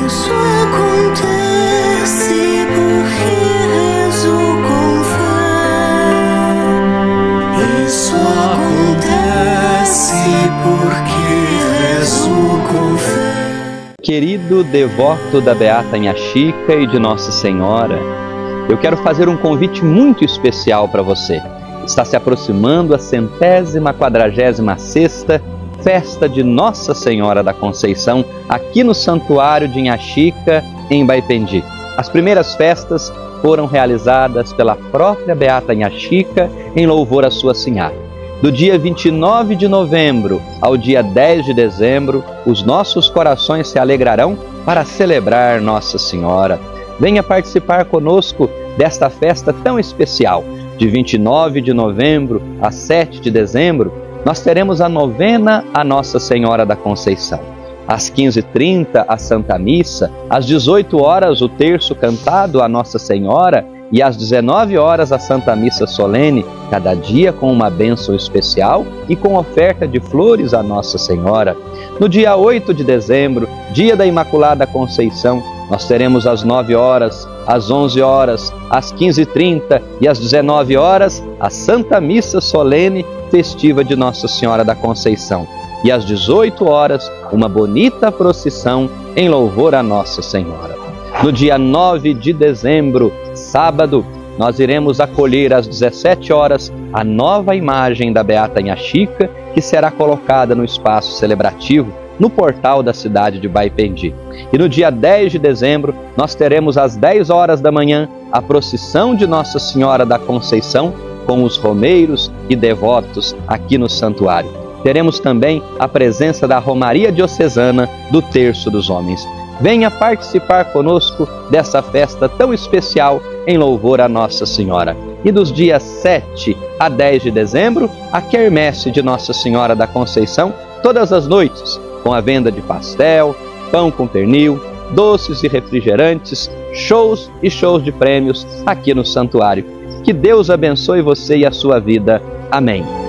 Isso acontece porque rezo com fé. Isso acontece porque rezo com fé. Querido devoto da Beata Inha Chica e de Nossa Senhora, eu quero fazer um convite muito especial para você. Está se aproximando a 146ª Festa de Nossa Senhora da Conceição, aqui no Santuário de Inha Chica, em Baipendi. As primeiras festas foram realizadas pela própria Beata Inha Chica em louvor à sua Sinhá. Do dia 29 de novembro ao dia 10 de dezembro, os nossos corações se alegrarão para celebrar Nossa Senhora. Venha participar conosco desta festa tão especial. De 29 de novembro a 7 de dezembro, nós teremos a novena a Nossa Senhora da Conceição. Às 15h30, a Santa Missa, às 18 horas, o terço cantado a Nossa Senhora e às 19 horas, a Santa Missa solene, cada dia com uma bênção especial e com oferta de flores a Nossa Senhora. No dia 8 de dezembro, dia da Imaculada Conceição, nós teremos às 9 horas, às 11 horas, às 15h30 e às 19 horas, a Santa Missa solene festiva de Nossa Senhora da Conceição. E às 18 horas, uma bonita procissão em louvor a Nossa Senhora. No dia 9 de dezembro, sábado, nós iremos acolher às 17 horas a nova imagem da Beata Inha Chica, que será colocada no espaço celebrativo, no portal da cidade de Baipendi. E no dia 10 de dezembro, nós teremos às 10 horas da manhã a procissão de Nossa Senhora da Conceição com os romeiros e devotos aqui no santuário. Teremos também a presença da Romaria Diocesana do Terço dos Homens. Venha participar conosco dessa festa tão especial em louvor a Nossa Senhora. E dos dias 7 a 10 de dezembro, a quermesse de Nossa Senhora da Conceição, todas as noites, com a venda de pastel, pão com pernil, doces e refrigerantes, shows e shows de prêmios aqui no santuário. Que Deus abençoe você e a sua vida. Amém.